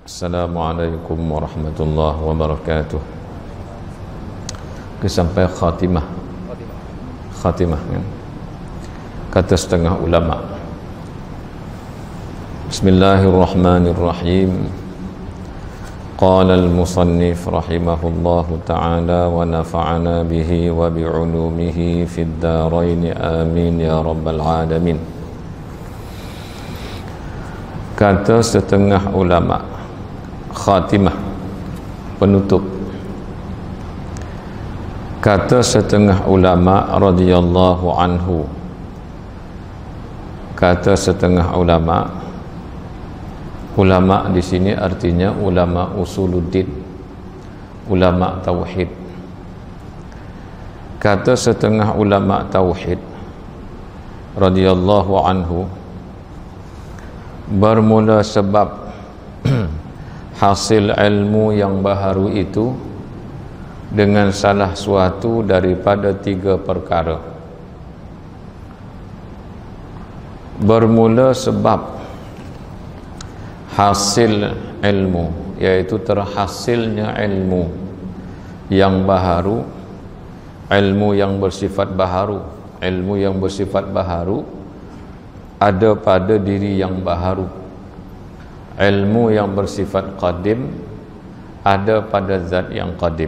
Assalamualaikum warahmatullahi wabarakatuh. Sampai khatimah kan? Kata setengah ulama. Bismillahirrahmanirrahim. Qala al-musannif rahimahullahu ta'ala wa nafa'ana bihi wa bi'ulumihi fid darain amin ya rabbal alamin. Kata setengah ulama, khatimah, penutup. Kata setengah ulama radhiyallahu anhu. Kata setengah ulama, ulama di sini artinya ulama usuluddin, ulama tauhid. Kata setengah ulama tauhid radhiyallahu anhu, bermula sebab hasil ilmu yang baharu itu dengan salah suatu daripada tiga perkara. Bermula sebab hasil ilmu, yaitu terhasilnya ilmu yang baharu, ilmu yang bersifat baharu. Ilmu yang bersifat baharu ada pada diri yang baharu. Ilmu yang bersifat qadim ada pada zat yang qadim.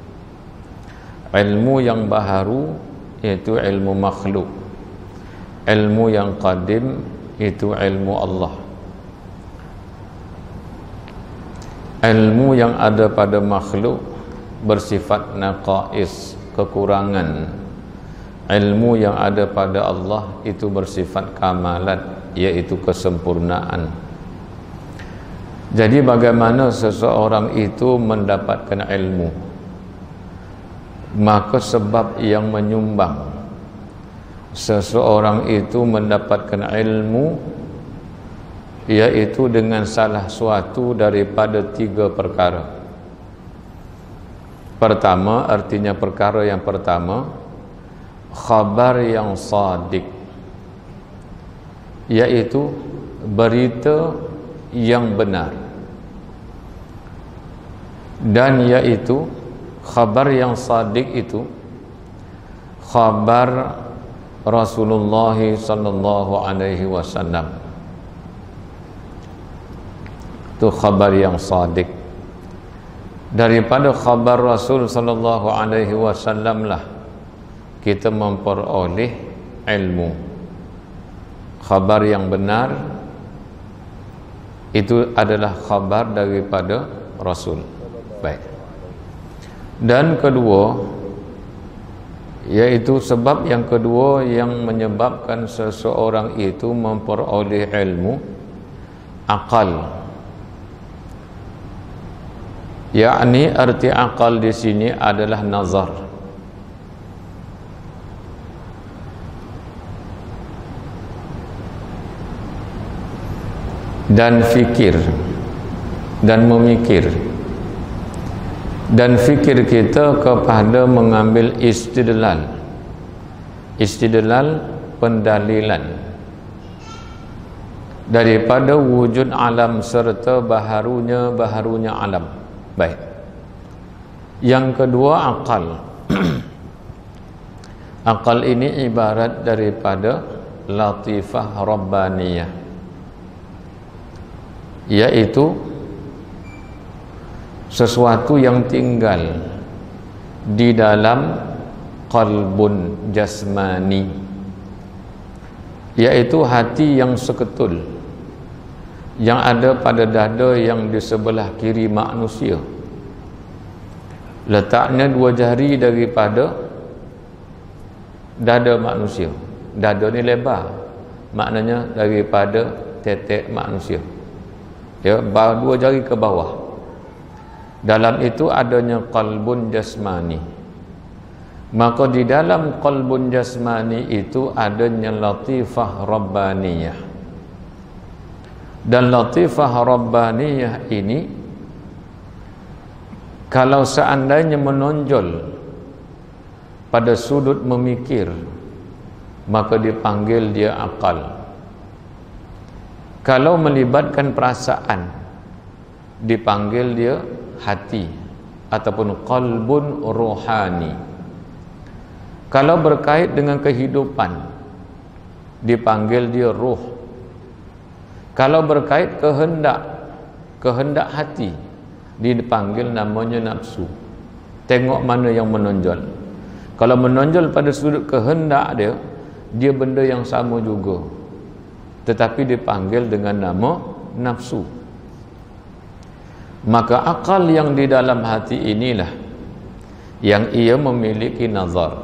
Ilmu yang baharu iaitu ilmu makhluk. Ilmu yang qadim itu ilmu Allah. Ilmu yang ada pada makhluk bersifat naqais, kekurangan. Ilmu yang ada pada Allah itu bersifat kamalat, iaitu kesempurnaan. Jadi bagaimana seseorang itu mendapatkan ilmu? Maka sebab yang menyumbang seseorang itu mendapatkan ilmu iaitu dengan salah suatu daripada tiga perkara. Pertama, artinya perkara yang pertama, khabar yang sadiq, iaitu berita yang benar. Dan yaitu khabar yang sadiq itu khabar Rasulullah sallallahu alaihi wasallam. Itu khabar yang sadiq. Daripada khabar Rasul sallallahu alaihi wasallam lah kita memperoleh ilmu. Khabar yang benar itu adalah khabar daripada Rasul. Baik. Dan kedua, yaitu sebab yang kedua yang menyebabkan seseorang itu memperoleh ilmu, akal. Yakni arti akal di sini adalah nazar. Dan fikir dan memikir. Dan fikir kita kepada mengambil istidlal. Istidlal, pendalilan daripada wujud alam serta baharunya alam. Baik. Yang kedua, akal. Akal ini ibarat daripada latifah rabbaniyah, yaitu sesuatu yang tinggal di dalam qalbun jasmani, yaitu hati yang seketul yang ada pada dada yang di sebelah kiri manusia. Letaknya 2 jari daripada dada manusia. Dada ni lebar, maknanya daripada tetek manusia, ya, 2 jari ke bawah. Dalam itu adanya qalbun jasmani. Maka di dalam qalbun jasmani itu adanya latifah rabbaniyah. Dan latifah rabbaniyah ini kalau seandainya menonjol pada sudut memikir, maka dipanggil dia akal. Kalau melibatkan perasaan dipanggil dia hati ataupun qalbun rohani. Kalau berkait dengan kehidupan dipanggil dia ruh. Kalau berkait kehendak hati dipanggil namanya nafsu. Tengok mana yang menonjol. Kalau menonjol pada sudut kehendak dia benda yang sama juga, tetapi dipanggil dengan nama nafsu. Maka akal yang di dalam hati inilah yang ia memiliki nazar.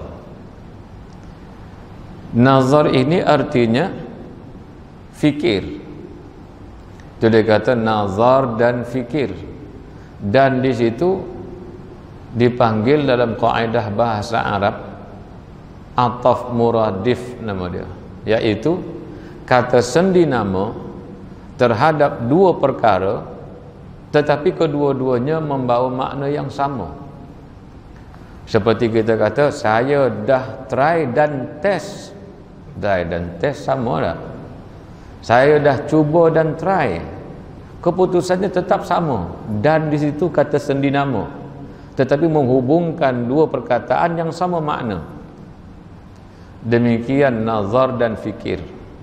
Nazar ini artinya fikir. Itu dia kata nazar dan fikir. Dan di situ dipanggil dalam kaidah bahasa Arab ataf muradif nama dia, yaitu kata sendi nama terhadap dua perkara tetapi kedua-duanya membawa makna yang sama. Seperti kita kata saya dah try dan test. Try dan test sama tak? Saya dah cuba dan try, keputusannya tetap sama. Dan di situ kata sendi nama, tetapi menghubungkan dua perkataan yang sama makna. Demikian nazar dan fikir.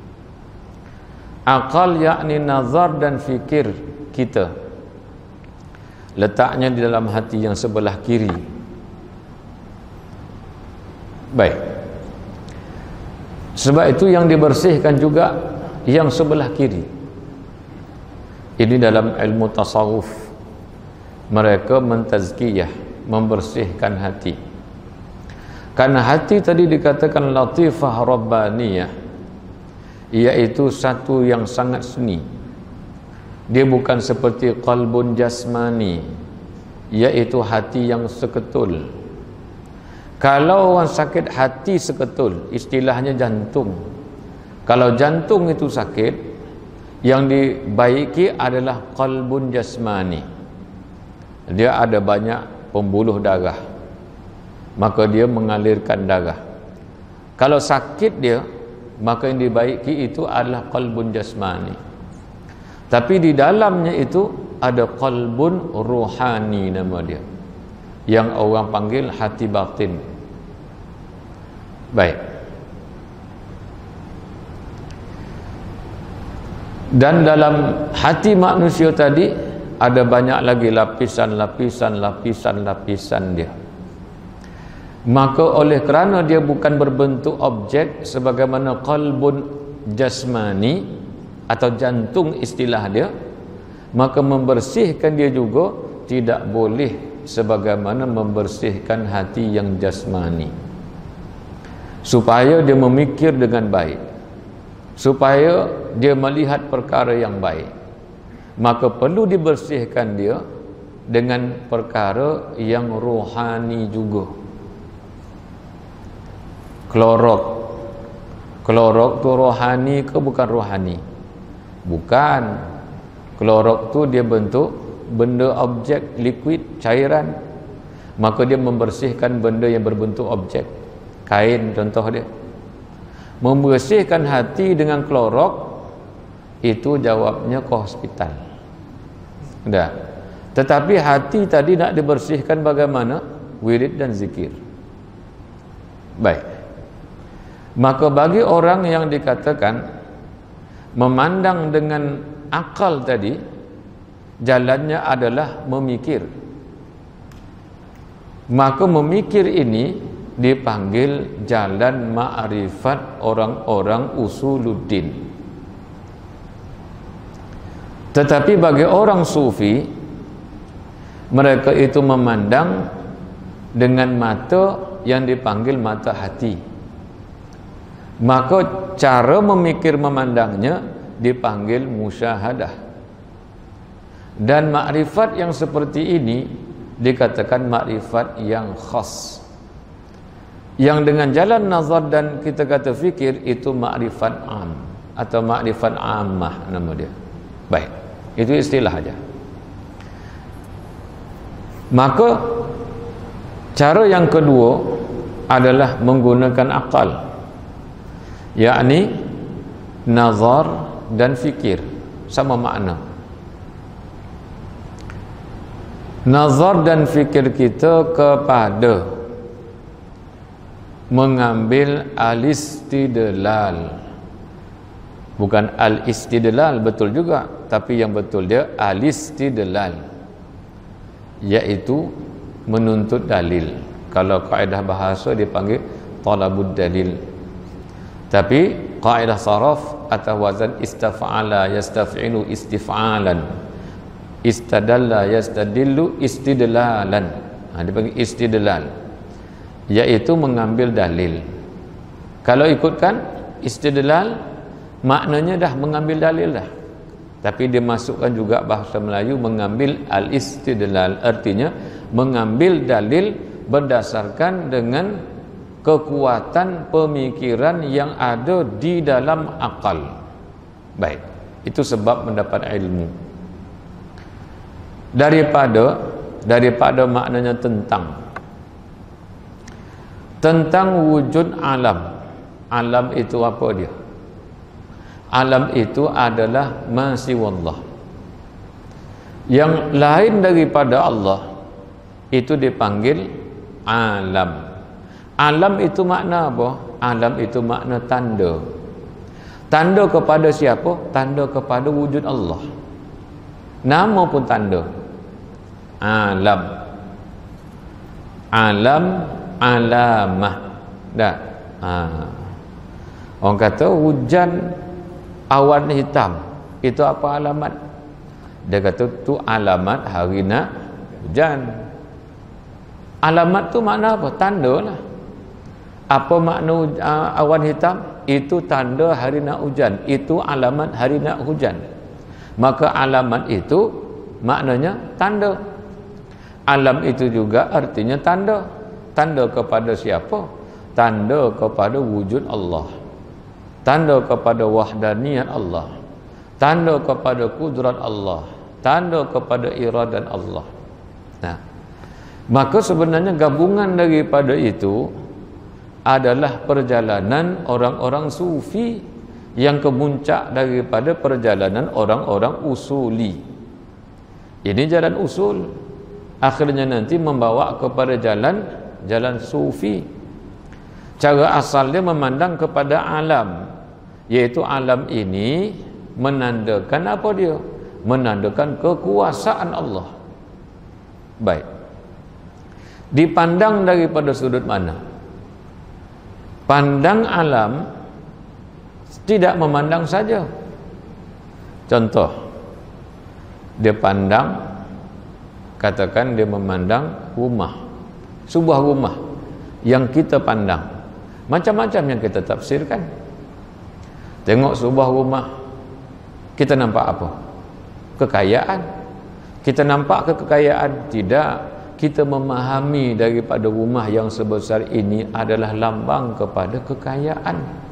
Akal yakni nazar dan fikir kita letaknya di dalam hati yang sebelah kiri. Baik. Sebab itu yang dibersihkan juga yang sebelah kiri. Ini dalam ilmu tasawuf. Mereka mentazkiyah, membersihkan hati. Karena hati tadi dikatakan latifah rabbaniyah, iaitu satu yang sangat seni. Dia bukan seperti qalbun jasmani, iaitu hati yang seketul. Kalau orang sakit hati seketul, istilahnya jantung. Kalau jantung itu sakit, yang dibaiki adalah qalbun jasmani. Dia ada banyak pembuluh darah, maka dia mengalirkan darah. Kalau sakit dia, maka yang dibaiki itu adalah qalbun jasmani. Tapi di dalamnya itu ada qalbun rohani nama dia, yang orang panggil hati batin. Baik. Dan dalam hati manusia tadi ada banyak lagi lapisan dia. Maka oleh kerana dia bukan berbentuk objek sebagaimana qalbun jasmani atau jantung istilah dia, maka membersihkan dia juga tidak boleh sebagaimana membersihkan hati yang jasmani. Supaya dia memikir dengan baik, supaya dia melihat perkara yang baik, maka perlu dibersihkan dia dengan perkara yang rohani juga. Klorok tu rohani ke bukan rohani? Bukan. Klorok tu dia bentuk benda objek liquid, cairan. Maka dia membersihkan benda yang berbentuk objek. Kain contoh dia. Membersihkan hati dengan klorok, itu jawabnya ke hospital. Dah. Tetapi hati tadi nak dibersihkan bagaimana? Wirid dan zikir. Baik. Maka bagi orang yang dikatakan memandang dengan akal tadi, jalannya adalah memikir. Maka memikir ini dipanggil jalan ma'rifat orang-orang usuluddin. Tetapi bagi orang sufi, mereka itu memandang dengan mata yang dipanggil mata hati. Maka cara memikir memandangnya dipanggil musyahadah. Dan makrifat yang seperti ini dikatakan makrifat yang khas, yang dengan jalan nazar dan kita kata fikir itu makrifat am atau makrifat ammah nama dia. Baik, itu istilah aja. Maka cara yang kedua adalah menggunakan akal, yakni nazar dan fikir sama makna. Nazar dan fikir kita kepada mengambil al-istidlal, bukan al-istidlal, betul juga, tapi yang betul dia al-istidlal, iaitu menuntut dalil. Kalau kaedah bahasa dipanggil talabud dalil, tapi kaedah saraf atau wazan istaf'ala yastaf'ilu istif'alan, istadalla yastadillu istidlalan. Dipanggil istidlal, iaitu mengambil dalil. Kalau ikutkan istidlal, maknanya dah mengambil dalil dah. Tapi dia masukkan juga bahasa Melayu mengambil al-istidlal, artinya mengambil dalil berdasarkan dengan kekuatan pemikiran yang ada di dalam akal. Baik, itu sebab mendapat ilmu. Daripada maknanya tentang wujud alam. Alam itu apa dia? Alam itu adalah ma siwallah, yang lain daripada Allah, itu dipanggil alam. Alam itu makna apa? Alam itu makna tanda. Tanda kepada siapa? Tanda kepada wujud Allah. Nama pun tanda. Alam. Alam, alamah. Dah. Orang kata hujan awan hitam, itu apa alamat? Dia kata tu alamat hari nak hujan. Alamat tu makna apa? Tanda lah. Apa makna awan hitam? Itu tanda hari nak hujan. Itu alamat hari nak hujan. Maka alamat itu maknanya tanda. Alam itu juga artinya tanda. Tanda kepada siapa? Tanda kepada wujud Allah, tanda kepada wahdaniyat Allah, tanda kepada kudrat Allah, tanda kepada iradat Allah. Nah, maka sebenarnya gabungan daripada itu adalah perjalanan orang-orang sufi yang kemuncak daripada perjalanan orang-orang usuli. Ini jalan usul, akhirnya nanti membawa kepada jalan sufi. Cara asalnya memandang kepada alam, yaitu alam ini menandakan apa dia? Menandakan kekuasaan Allah. Baik, dipandang daripada sudut mana? Pandang alam tidak memandang saja. Contoh, dia pandang, katakan dia memandang rumah, sebuah rumah yang kita pandang, macam-macam yang kita tafsirkan. Tengok sebuah rumah, kita nampak apa? Kekayaan. Kita nampak kekayaan? Tidak. Kita memahami daripada rumah yang sebesar ini adalah lambang kepada kekayaan.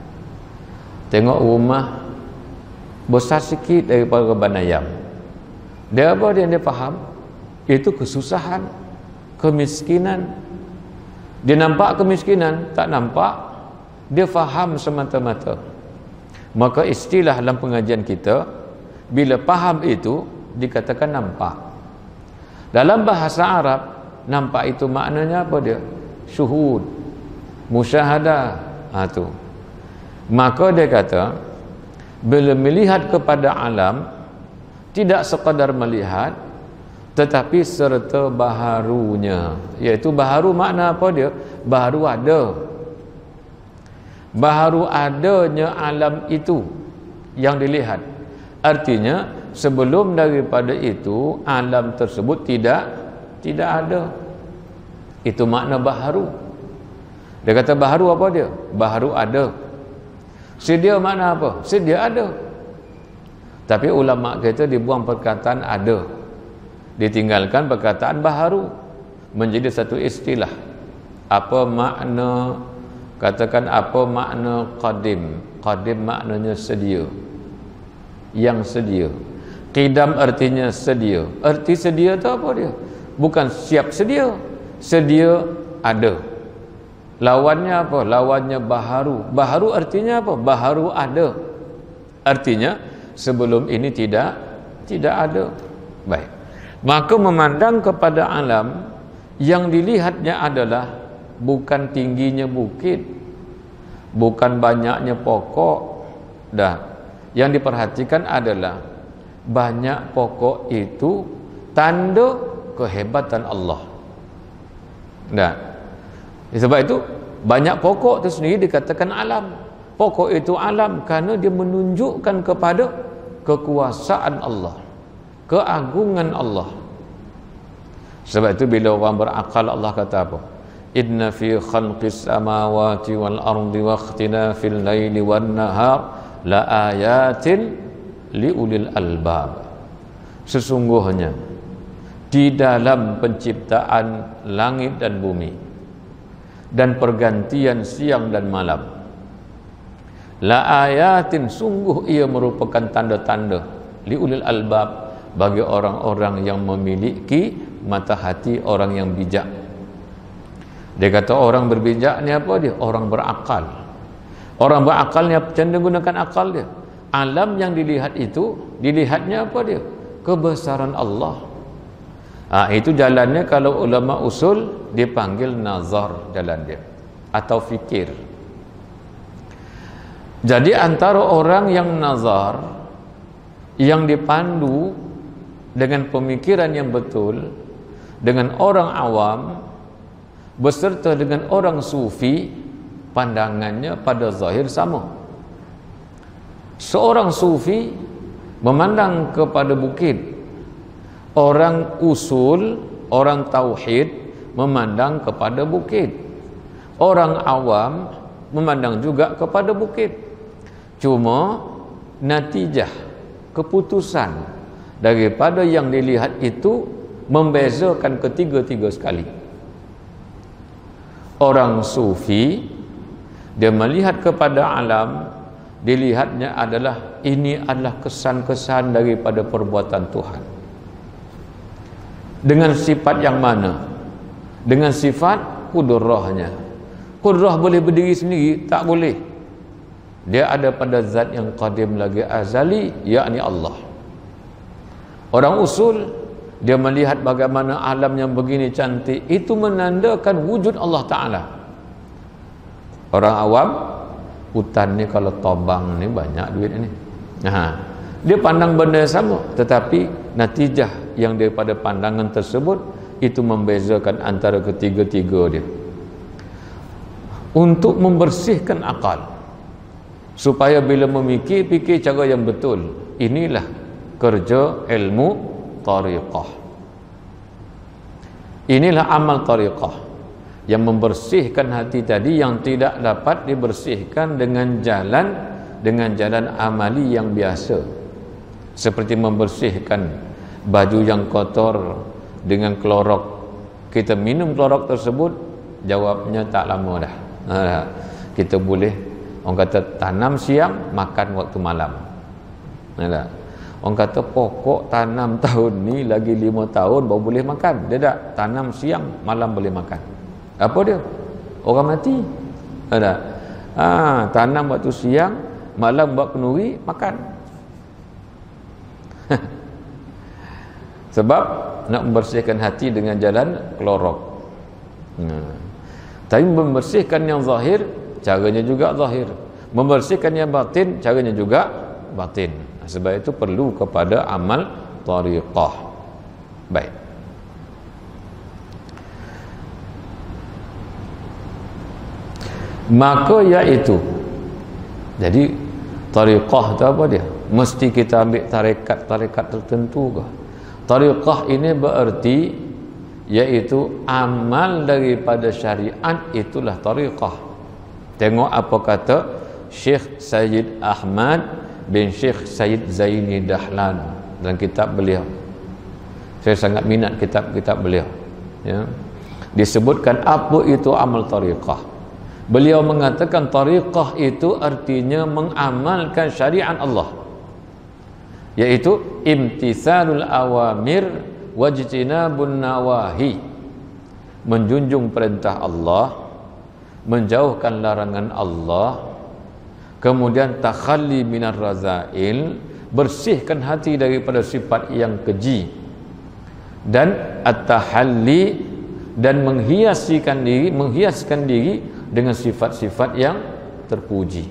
Tengok rumah besar sikit daripada reban ayam, dia apa dia faham? Itu kesusahan, kemiskinan. Dia nampak kemiskinan, tak nampak, dia faham semata-mata. Maka istilah dalam pengajian kita, bila faham itu dikatakan nampak. Dalam bahasa Arab, nampak itu maknanya apa dia? Syuhud, musyahadah. Tu. Maka dia kata, bila melihat kepada alam, tidak sekadar melihat, tetapi serta baharunya, iaitu baharu makna apa dia? Baharu ada. Baharu adanya alam itu yang dilihat. Artinya sebelum daripada itu alam tersebut tidak ada. Itu makna baharu. Dia kata baharu apa dia? Baharu ada. Sedia makna apa? Sedia ada. Tapi ulama kita dibuang perkataan ada, ditinggalkan perkataan baharu, menjadi satu istilah. Apa makna, katakan apa makna qadim? Qadim maknanya sedia, yang sedia. Qidam artinya sedia. Arti sedia itu apa dia? Bukan siap sedia. Sedia ada. Lawannya apa? Lawannya baharu. Baharu artinya apa? Baharu ada. Artinya sebelum ini tidak ada. Baik. Maka memandang kepada alam, yang dilihatnya adalah bukan tingginya bukit, bukan banyaknya pokok. Yang diperhatikan adalah banyak pokok itu tanda kehebatan Allah. Sebab itu banyak pokok itu sendiri dikatakan alam. Pokok itu alam kerana dia menunjukkan kepada kekuasaan Allah, keagungan Allah. Sebab itu bila orang berakal, Allah kata apa? Inna fi khalqis samawati wal ardi wa ikhtilafil laili wan nahar la ayatin liulil albab. Sesungguhnya di dalam penciptaan langit dan bumi dan pergantian siang dan malam, la ayatin, sungguh ia merupakan tanda-tanda liulil albab, bagi orang-orang yang memiliki mata hati, orang yang bijak. Dia kata orang berbijak ni apa dia? Orang berakal. Orang berakal ni cenderung gunakan akal dia. Alam yang dilihat itu, dilihatnya apa dia? Kebesaran Allah. Itu jalannya kalau ulama usul dipanggil nazar, jalan dia, atau fikir. Jadi antara orang yang nazar, yang dipandu dengan pemikiran yang betul, dengan orang awam beserta dengan orang sufi, pandangannya pada zahir sama. Seorang sufi memandang kepada bukit, orang usul, orang tauhid memandang kepada bukit, orang awam memandang juga kepada bukit. Cuma natijah, keputusan daripada yang dilihat itu membezakan ketiga-tiga sekali. Orang sufi, dia melihat kepada alam, dilihatnya adalah ini adalah kesan-kesan daripada perbuatan Tuhan. Dengan sifat yang mana? Dengan sifat kudrahnya. Kudrah boleh berdiri sendiri? Tak boleh. Dia ada pada zat yang qadim lagi azali, yakni Allah. Orang usul, dia melihat bagaimana alam yang begini cantik, itu menandakan wujud Allah Ta'ala. Orang awam, hutan ni kalau tobang ni banyak duit ni. Dia pandang benda yang sama, tetapi natijah yang daripada pandangan tersebut itu membezakan antara ketiga-tiga dia. Untuk membersihkan akal, supaya bila memikir, fikir cara yang betul. Inilah kerja ilmu tariqah. Inilah amal tariqah yang membersihkan hati tadi, yang tidak dapat dibersihkan dengan jalan amali yang biasa, seperti membersihkan baju yang kotor dengan klorok. Kita minum klorok tersebut, jawabnya tak lama dah. Kita boleh, orang kata tanam siang, makan waktu malam. Orang kata pokok tanam tahun ni lagi 5 tahun baru boleh makan. Dia tak tanam siang, malam boleh makan. Apa dia? Orang mati. Tanam waktu siang, malam buat kenduri, makan. Sebab nak membersihkan hati dengan jalan klorok. Tapi membersihkan yang zahir, caranya juga zahir. Membersihkan yang batin, caranya juga batin. Sebab itu perlu kepada amal tariqah. Baik. Maka iaitu, jadi tariqah itu apa dia? Mesti kita ambil tarekat tertentu ke? Tariqah ini berarti iaitu amal daripada syariat, itulah tariqah. Tengok apa kata Syekh Sayyid Ahmad bin Syekh Sayyid Zaini Dahlan dalam kitab beliau. Saya sangat minat kitab-kitab beliau, ya. Disebutkan apa itu amal tariqah. Beliau mengatakan tariqah itu artinya mengamalkan syariat Allah, yaitu imtithalul awamir wajtinabun nawahi, menjunjung perintah Allah, menjauhkan larangan Allah, kemudian takhalli minar razail, bersihkan hati daripada sifat yang keji, dan at-tahalli, dan menghiaskan diri dengan sifat-sifat yang terpuji,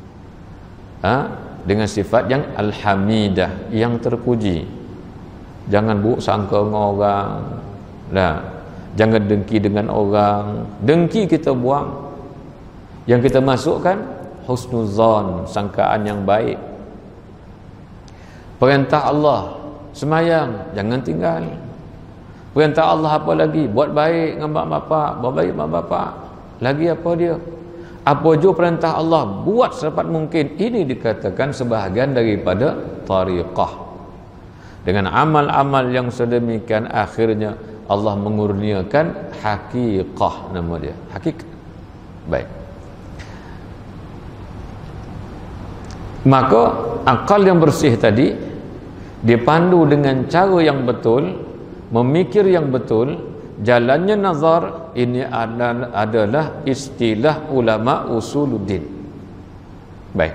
dengan sifat yang alhamidah, yang terpuji. Jangan buruk sangka dengan orang, jangan dengki dengan orang. Dengki kita buang, yang kita masukkan husnuzan, sangkaan yang baik. Perintah Allah semayang, jangan tinggal. Perintah Allah apa lagi? Buat baik dengan mak bapak, buat baik mak bapak. Lagi apa dia? Apa je perintah Allah, buat secepat mungkin. Ini dikatakan sebahagian daripada tariqah. Dengan amal-amal yang sedemikian, akhirnya Allah mengurniakan haqiqah, nama dia hakikat. Baik. Maka akal yang bersih tadi dipandu dengan cara yang betul, memikir yang betul, jalannya nazar. Ini adalah istilah ulama usuluddin. Baik,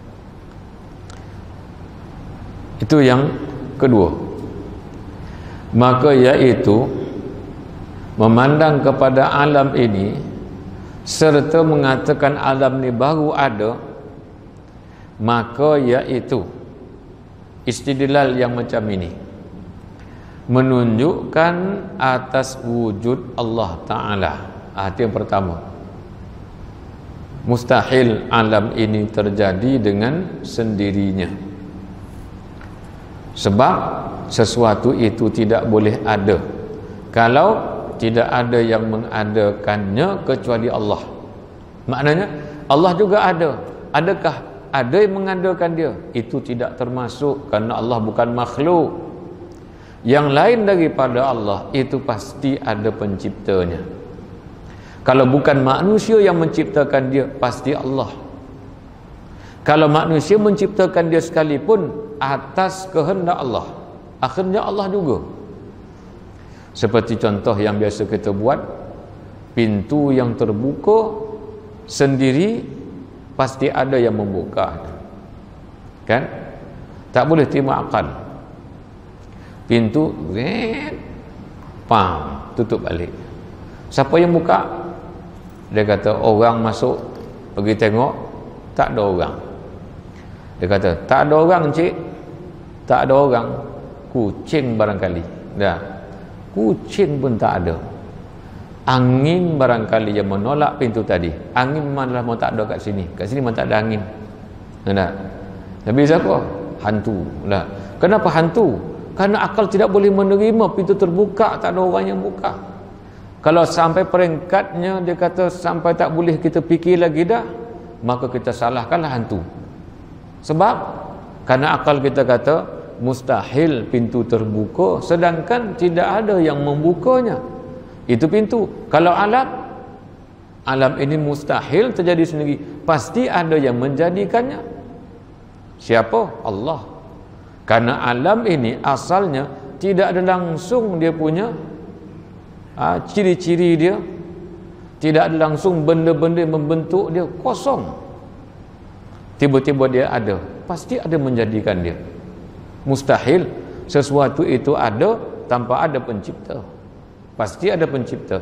itu yang kedua. Maka yaitu memandang kepada alam ini serta mengatakan alam ini baru ada, maka yaitu istidlal yang macam ini menunjukkan atas wujud Allah Ta'ala. Itu yang pertama. Mustahil alam ini terjadi dengan sendirinya, sebab sesuatu itu tidak boleh ada kalau tidak ada yang mengadakannya kecuali Allah. Maknanya Allah juga ada. Adakah ada yang mengadakan dia? Itu tidak termasuk, kerana Allah bukan makhluk. Yang lain daripada Allah itu pasti ada penciptanya. Kalau bukan manusia yang menciptakan dia, pasti Allah. Kalau manusia menciptakan dia sekalipun atas kehendak Allah, akhirnya Allah juga. Seperti contoh yang biasa kita buat, pintu yang terbuka sendiri pasti ada yang membuka, kan? Tak boleh terima akal. Pintu tutup balik. Siapa yang buka? Dia kata orang masuk, pergi tengok, tak ada orang. Dia kata tak ada orang, cik, tak ada orang. Kucing barangkali. Dah, kucing pun tak ada. Angin barangkali yang menolak pintu tadi. Angin malah mau tak ada kat sini. Kat sini memang tak ada angin. Nah, tapi siapa? Hantu. Nah, kenapa hantu? Karena akal tidak boleh menerima pintu terbuka, tak ada orang yang buka. Kalau sampai peringkatnya dia kata sampai tak boleh kita fikir lagi dah, maka kita salahkanlah hantu. Sebab karena akal kita kata mustahil pintu terbuka, sedangkan tidak ada yang membukanya. Itu pintu. Kalau alam ini mustahil terjadi sendiri, pasti ada yang menjadikannya. Siapa? Allah. Karena alam ini asalnya tidak ada langsung dia punya ciri-ciri dia, tidak ada langsung benda-benda yang membentuk dia, kosong. Tiba-tiba dia ada, pasti ada menjadikan dia. Mustahil sesuatu itu ada tanpa ada pencipta. Pasti ada pencipta.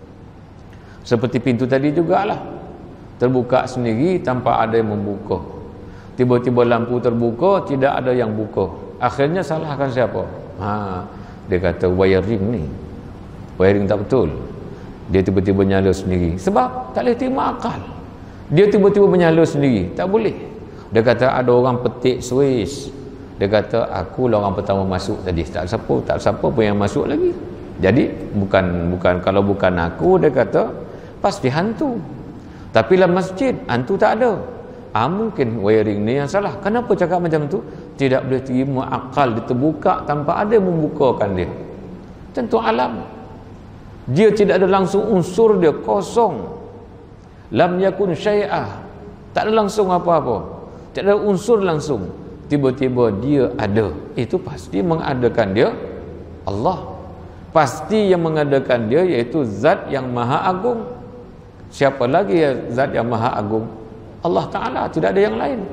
Seperti pintu tadi jugalah, terbuka sendiri tanpa ada yang membuka. Tiba-tiba lampu terbuka, tidak ada yang buka. Akhirnya salahkan siapa? Dia kata wiring ni, wiring tak betul. Dia tiba-tiba nyala sendiri. Sebab tak boleh terima akal. Dia tiba-tiba menyala sendiri, tak boleh. Dia kata ada orang petik switch. Dia kata akulah orang pertama masuk tadi. Tak siapa pun yang masuk lagi. Jadi bukan kalau bukan aku, dia kata pasti hantu. Tapi dalam masjid hantu tak ada. Mungkin wiring ni yang salah. Kenapa cakap macam tu? Tidak boleh terima akal dia terbuka tanpa ada yang membukakan dia. Tentu alam, dia tidak ada langsung unsur dia, kosong. Lam yakun syai'ah, tak ada langsung apa-apa, tak ada unsur langsung. Tiba-tiba dia ada. Itu pasti mengadakan dia Allah. Pasti yang mengadakan dia iaitu zat yang maha agung. Siapa lagi ya zat yang maha agung? Allah Ta'ala, tidak ada yang lain.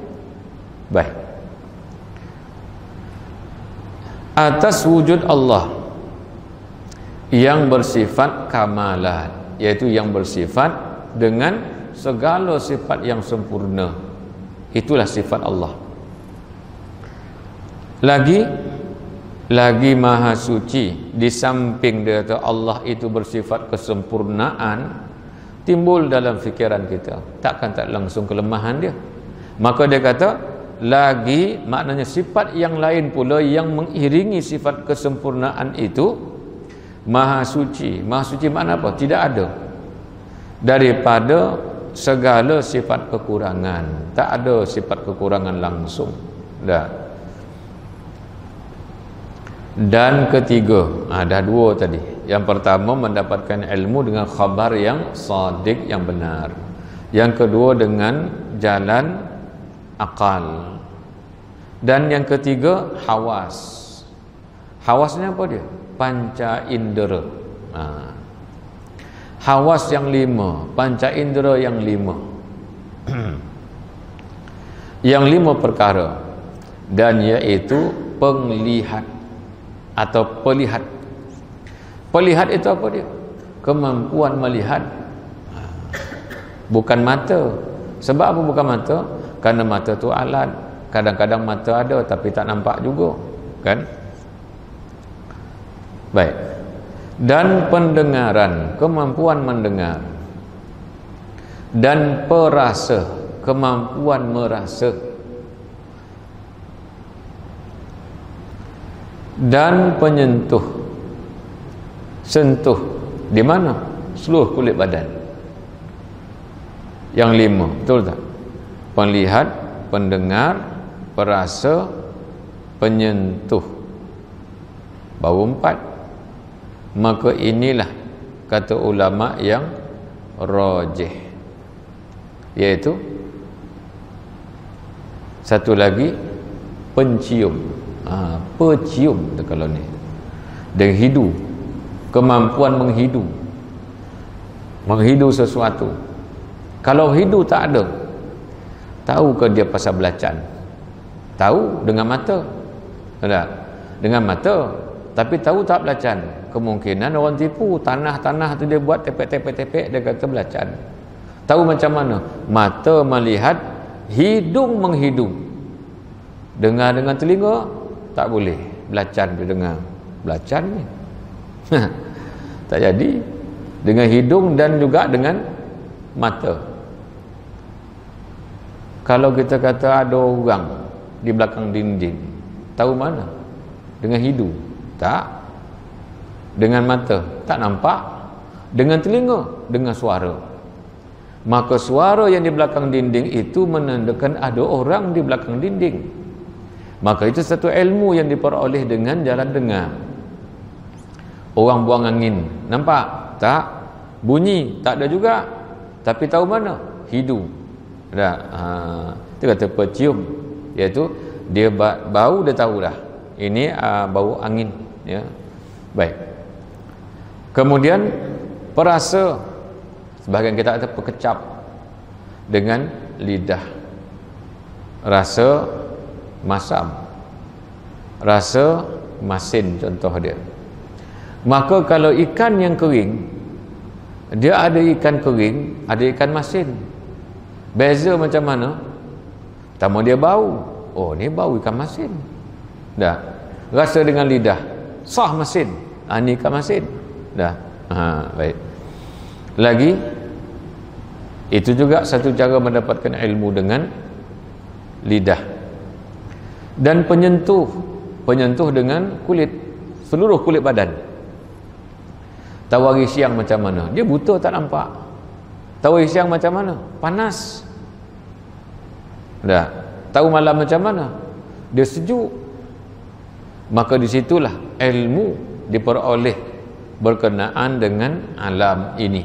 Baik. Atas wujud Allah yang bersifat kamalat, yaitu yang bersifat dengan segala sifat yang sempurna. Itulah sifat Allah. Lagi maha suci. Di samping dia kata Allah itu bersifat kesempurnaan, timbul dalam fikiran kita takkan tak langsung kelemahan dia. Maka dia kata lagi, maknanya sifat yang lain pula yang mengiringi sifat kesempurnaan itu maha suci. Maha suci makna apa? Tidak ada daripada segala sifat kekurangan. Tak ada sifat kekurangan langsung. Dah. Dan ketiga, dah dua tadi. Yang pertama mendapatkan ilmu dengan khabar yang sadiq, yang benar. Yang kedua dengan jalan akal. Dan yang ketiga hawas. Hawasnya apa dia? Panca indera. Hawas yang 5, panca indera yang 5. Yang 5 perkara, dan iaitu penglihat atau pelihat. Pelihat itu apa dia? Kemampuan melihat, bukan mata. Sebab apa bukan mata? Karena mata tu alat. Kadang-kadang mata ada tapi tak nampak juga, kan? Baik. Dan pendengaran, kemampuan mendengar. Dan perasa, kemampuan merasa. Dan penyentuh, sentuh di mana? Seluruh kulit badan. Yang 5, betul tak? Penlihat, pendengar, perasa, penyentuh. Baru 4. Maka inilah kata ulama yang rajih, iaitu satu lagi pencium. Pecium kalau ni, dan hidu, kemampuan menghidu sesuatu. Kalau hidu tak ada, tahu ke dia pasal belacan? Tahu dengan mata, tak? Dengan mata, tapi tahu tak belacan? Kemungkinan orang tipu, tanah tu dia buat tepek-tepek, dia kata belacan. Tahu macam mana? Mata melihat, hidung menghidung, dengar dengan telinga tak boleh, belacan dia dengar, belacan ni tak jadi. Dengan hidung dan juga dengan mata. Kalau kita kata ada orang di belakang dinding, tahu mana? Dengan hidung? Tak. Dengan mata? Tak nampak. Dengan telinga? Dengan suara. Maka suara yang di belakang dinding itu menandakan ada orang di belakang dinding. Maka itu satu ilmu yang diperoleh dengan jalan dengar. Orang buang angin, nampak? Tak. Bunyi, tak ada juga. Tapi tahu mana? Hidung. Itu kata pecium, iaitu dia bau, dia tahu dah ini bau angin, ya. Baik. Kemudian perasa, sebahagian kita kata pekecap dengan lidah. Rasa masam, rasa masin contoh dia. Maka kalau ikan yang kering, dia ada ikan kering, ada ikan masin. Beza macam mana? Pertama dia bau. Oh, ni bau ikan masin. Dah. Rasa dengan lidah, sah masin. Ni ikan masin. Dah. Baik. Lagi, itu juga satu cara mendapatkan ilmu dengan lidah. Dan penyentuh dengan kulit, seluruh kulit badan. Tahu hari siang macam mana? Dia buta tak nampak. Tahu hari siang macam mana? Panas. Dah. Tahu malam macam mana? Dia sejuk. Maka disitulah ilmu diperoleh berkenaan dengan alam ini.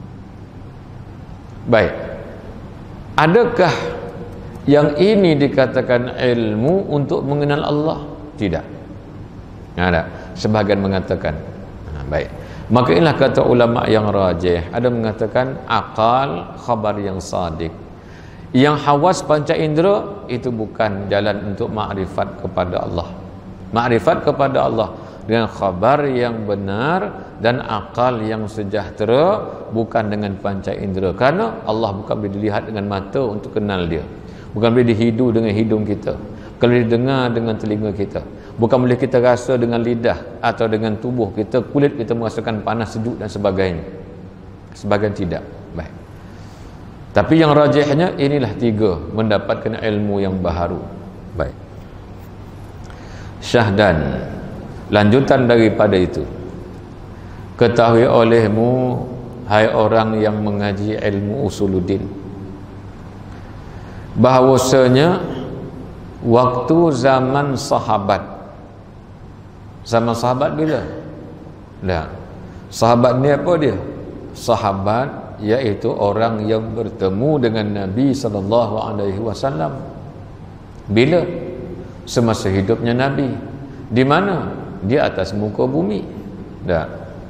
Baik. Adakah yang ini dikatakan ilmu untuk mengenal Allah? Tidak. Ada. Sebahagian mengatakan. Baik. Maka inilah kata ulama yang rajih. Ada mengatakan akal, khabar yang sadiq. Yang hawas panca indera itu bukan jalan untuk makrifat kepada Allah. Makrifat kepada Allah dengan khabar yang benar dan akal yang sejahtera, bukan dengan panca indera. Karena Allah bukan boleh dilihat dengan mata untuk kenal dia, bukan boleh dihidu dengan hidung kita, bukan boleh didengar dengan telinga kita, bukan boleh kita rasa dengan lidah atau dengan tubuh kita, kulit kita merasakan panas, sejuk dan sebagainya. Sebagian tidak. Baik. Tapi yang rajihnya inilah tiga, mendapatkan ilmu yang baharu. Baik. Syahdan, lanjutan daripada itu, ketahui olehmu hai orang yang mengaji ilmu usuluddin, bahawasanya waktu zaman sahabat bila? Nah, sahabat ni apa dia? Sahabat iaitu orang yang bertemu dengan Nabi SAW. Bila? Semasa hidupnya Nabi. Di mana? Di atas muka bumi. Dah.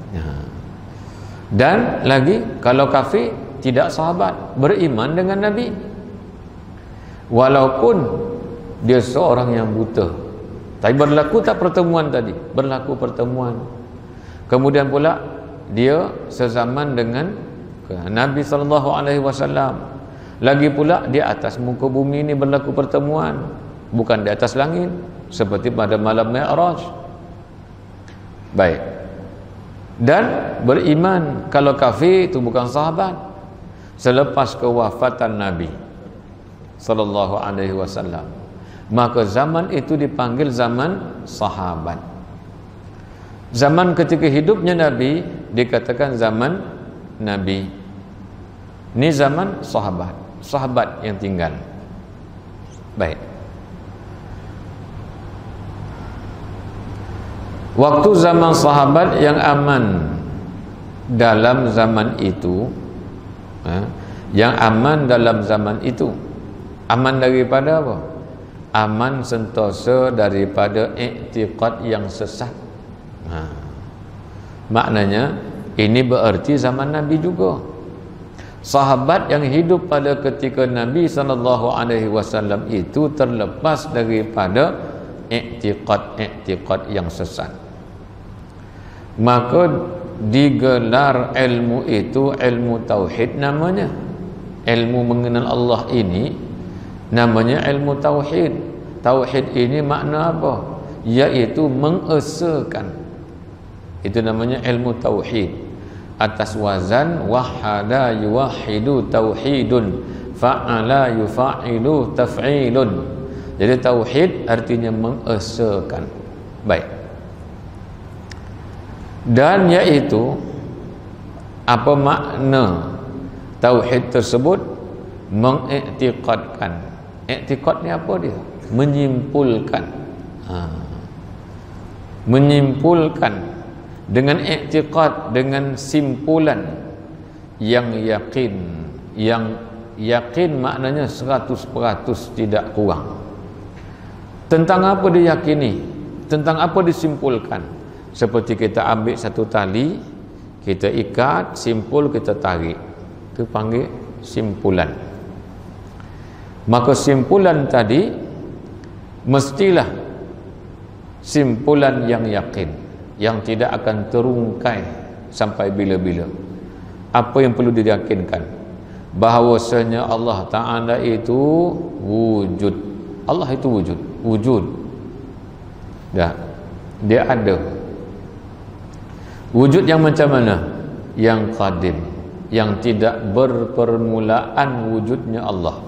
Dan lagi, kalau kafir tidak sahabat, beriman dengan Nabi, walaupun dia seorang yang buta, tapi berlaku tak pertemuan tadi? Berlaku pertemuan. Kemudian pula dia sezaman dengan Nabi SAW. Lagi pula di atas muka bumi ini berlaku pertemuan, bukan di atas langit seperti pada malam Mi'raj. Baik. Dan beriman kalau kafir itu bukan sahabat selepas kewafatan Nabi SAW, maka zaman itu dipanggil zaman sahabat. Zaman ketika hidupnya Nabi dikatakan zaman Nabi. Ini zaman sahabat, sahabat yang tinggal. Baik. Waktu zaman sahabat yang aman dalam zaman itu, yang aman dalam zaman itu, aman daripada apa? Aman sentosa daripada i'tiqad yang sesat. Maknanya ini berarti zaman Nabi juga. Sahabat yang hidup pada ketika Nabi SAW itu terlepas daripada i'tiqad yang sesat. Maka digelar ilmu itu ilmu tauhid namanya. Ilmu mengenal Allah ini namanya ilmu tauhid. Tauhid ini makna apa? Yaitu mengesakan. Itu namanya ilmu tauhid. Atas wazan wahada yuwahidu tauhidun, fa'ala yufa'ilu taf'ilun. Jadi tauhid artinya mengesakan. Baik. Dan yaitu apa makna tauhid tersebut? Mengiktikadkan. Iktikad ni apa dia? Menyimpulkan. Menyimpulkan dengan i'tiqad, dengan simpulan yang yakin. Yang yakin maknanya 100% tidak kurang. Tentang apa diyakini, tentang apa disimpulkan. Seperti kita ambil satu tali, kita ikat, simpul, kita tarik, itu panggil simpulan. Maka simpulan tadi mestilah simpulan yang yakin, yang tidak akan terungkai sampai bila-bila. Apa yang perlu diyakinkan? Bahawasanya Allah Ta'ala itu wujud. Allah itu wujud. Wujud. Ya, dia ada. Wujud yang macam mana? Yang qadim, yang tidak berpermulaan wujudnya Allah.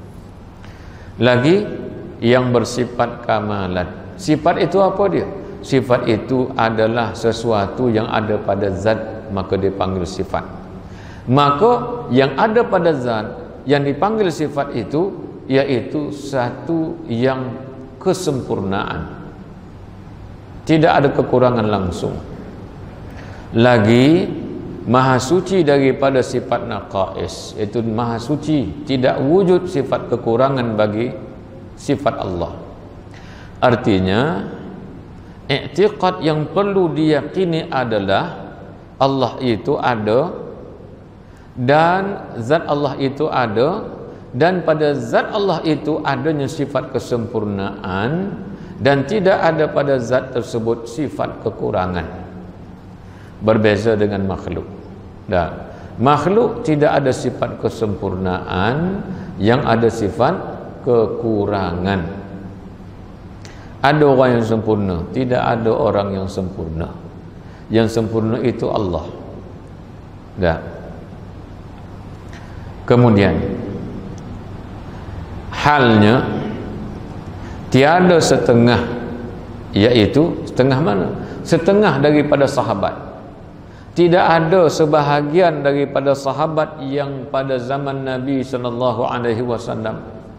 Lagi yang bersifat kamalat. Sifat itu apa dia? Sifat itu adalah sesuatu yang ada pada zat, maka dipanggil sifat. Maka yang ada pada zat yang dipanggil sifat itu yaitu satu yang kesempurnaan, tidak ada kekurangan langsung. Lagi maha suci daripada sifat naqais, itu maha suci, tidak wujud sifat kekurangan bagi sifat Allah. Artinya i'tiqad yang perlu diyakini adalah Allah itu ada dan zat Allah itu ada, dan pada zat Allah itu adanya sifat kesempurnaan, dan tidak ada pada zat tersebut sifat kekurangan, berbeza dengan makhluk. Makhluk tidak ada sifat kesempurnaan, yang ada sifat kekurangan. Ada orang yang sempurna, tidak ada orang yang sempurna. Yang sempurna itu Allah. Kemudian halnya tiada setengah, iaitu setengah mana? Setengah daripada sahabat. Tidak ada sebahagian daripada sahabat yang pada zaman Nabi SAW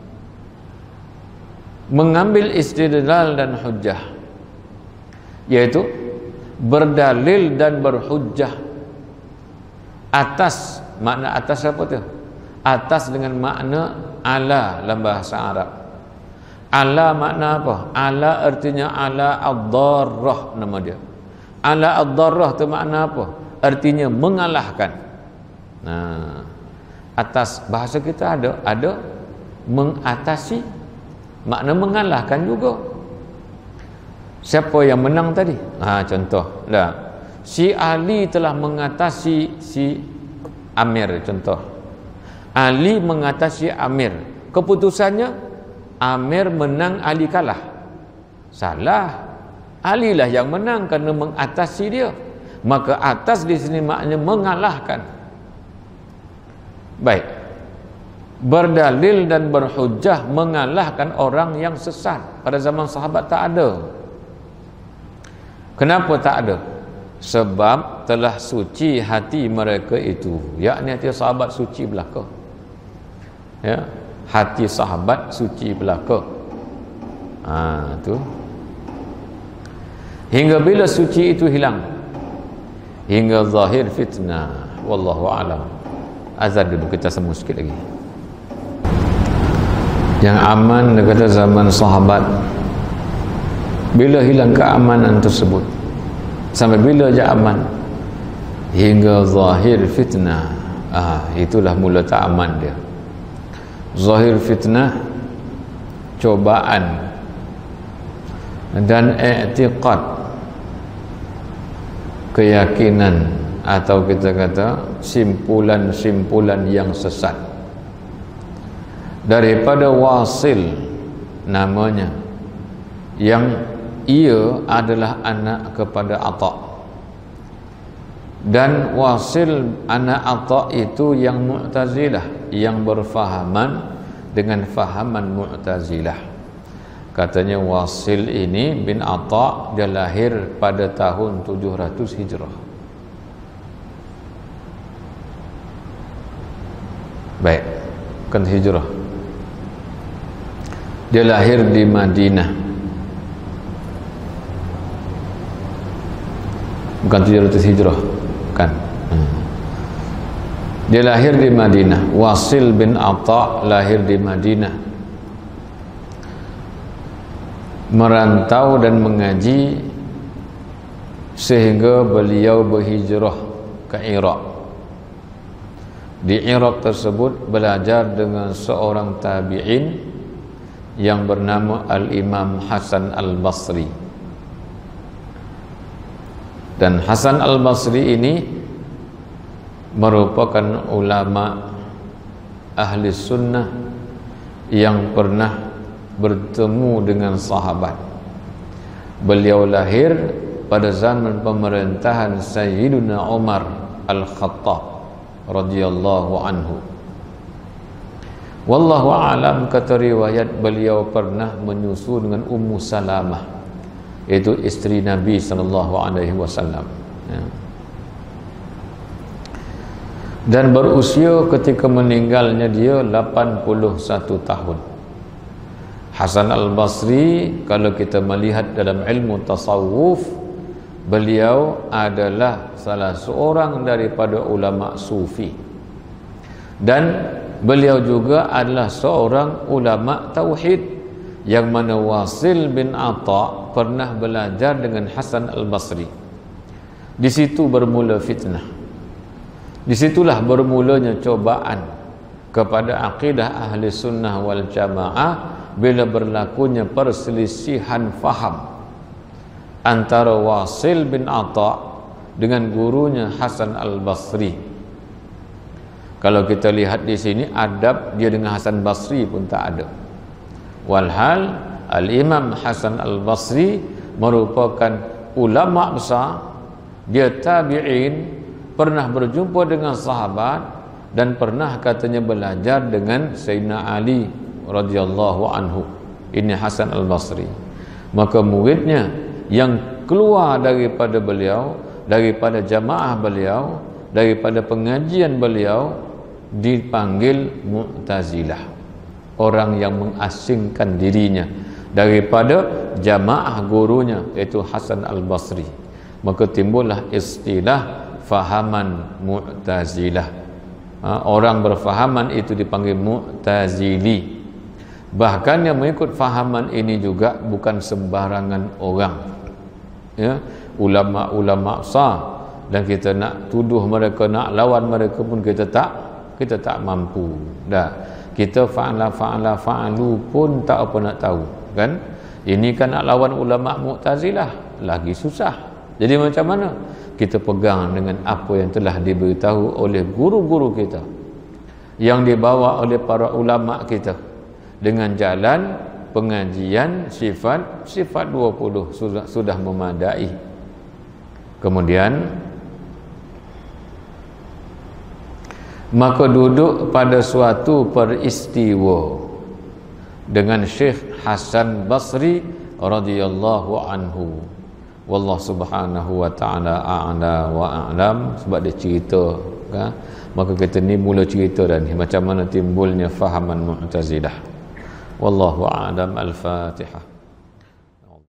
mengambil istidlal dan hujjah, yaitu berdalil dan berhujjah atas, makna atas apa tu? Atas dengan makna ala dalam bahasa Arab. Ala makna apa? Ala artinya ala ad-darrah, nama dia. Ala ad-darrah tu makna apa? Artinya mengalahkan. Nah, atas bahasa kita ada mengatasi, makna mengalahkan juga. Siapa yang menang tadi? Contoh si Ali telah mengatasi si Amir, contoh. Ali mengatasi Amir. Keputusannya Amir menang, Ali kalah. Salah. Ali lah yang menang kerana mengatasi dia. Maka atas di sini maknanya mengalahkan. Baik. Berdalil dan berhujjah mengalahkan orang yang sesat. Pada zaman sahabat tak ada. Kenapa tak ada? Sebab telah suci hati mereka itu, yakni hati sahabat suci belaka. Ya, hati sahabat suci belaka. Tu. Hingga bila suci itu hilang, hingga zahir fitnah. Wallahu a'lam. Azan dulu, kita sambung sikit lagi. Yang aman dia kata zaman sahabat. Bila hilang keamanan tersebut, sampai bila je aman? Hingga zahir fitnah. Itulah mula tak aman dia. Zahir fitnah, cobaan dan i'tiqad, keyakinan, atau kita kata simpulan-simpulan yang sesat daripada Wasil namanya, yang ia adalah anak kepada Atha, dan Wasil anak Atha itu yang Mu'tazilah, yang berfahaman dengan fahaman Mu'tazilah. Katanya Wasil ini bin Atha, dia lahir pada tahun 700 Hijrah. Baik, kan Hijrah. Dia lahir di Madinah, bukan 700 Hijrah kan. Dia lahir di Madinah. Wasil bin Atha lahir di Madinah, merantau dan mengaji sehingga beliau berhijrah ke Iraq. Di Iraq tersebut belajar dengan seorang tabi'in yang bernama Al-Imam Hasan Al-Basri. Dan Hasan Al-Basri ini merupakan ulama ahli sunnah yang pernah bertemu dengan sahabat. Beliau lahir pada zaman pemerintahan Sayyidina Umar Al-Khattab radhiyallahu anhu. Wallahu a'lam, kata riwayat beliau pernah menyusu dengan Ummu Salamah, iaitu isteri Nabi sallallahu alaihi wasallam. Dan berusia ketika meninggalnya dia 81 tahun. Hasan Al-Basri, kalau kita melihat dalam ilmu tasawuf, beliau adalah salah seorang daripada ulama sufi, dan beliau juga adalah seorang ulama tauhid, yang mana Wasil bin Atha pernah belajar dengan Hasan Al-Basri. Di situ bermula fitnah. Disitulah bermulanya cobaan kepada akidah ahli sunnah wal jamaah bila berlakunya perselisihan faham antara Wasil bin Atha dengan gurunya Hasan al-Basri. Kalau kita lihat di sini, adab dia dengan Hasan Basri pun tak ada. Walhal Al-Imam Hasan al-Basri merupakan ulama besar, dia tabi'in, pernah berjumpa dengan sahabat dan pernah katanya belajar dengan Sayyidina Ali radhiyallahu anhu. Ini Hasan al-Basri. Maka muridnya yang keluar daripada beliau, daripada jamaah beliau, daripada pengajian beliau, dipanggil Mu'tazilah, orang yang mengasingkan dirinya daripada jamaah gurunya, iaitu Hasan al-Basri. Maka timbullah istilah fahaman Mu'tazilah. Orang berfahaman itu dipanggil Mu'tazili. Bahkan yang mengikut fahaman ini juga bukan sembarangan orang, ya, ulama-ulama besar, dan kita nak tuduh mereka, nak lawan mereka pun kita tak mampu. Dah, kita fa'alu pun tak apa nak tahu, kan? Ini kan nak lawan ulama Mu'tazilah lagi susah. Jadi macam mana? Kita pegang dengan apa yang telah diberitahu oleh guru-guru kita, yang dibawa oleh para ulama kita, dengan jalan pengajian sifat 20 sudah memadai. Kemudian maka duduk pada suatu peristiwa dengan Syekh Hasan Basri radhiyallahu anhu. Wallahu subhanahu wa ta'ala a'la wa a'lam. Sebab dia cerita, kan? Maka kita ni mula cerita dah ni macam mana timbulnya fahaman Mu'tazilah. Wallahu a'lam. Al-Fatihah.